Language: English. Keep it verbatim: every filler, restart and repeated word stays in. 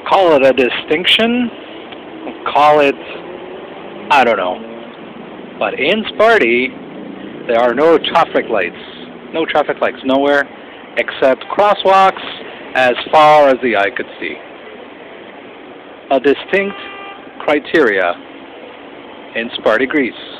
call it a distinction, call it, I don't know. But in Sparti, there are no traffic lights. No traffic lights nowhere except crosswalks as far as the eye could see. A distinct criteria in Sparti, Greece.